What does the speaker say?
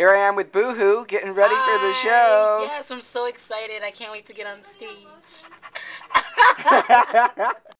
Here I am with Boohoo, getting ready for the show. Yes, I'm so excited. I can't wait to get on stage.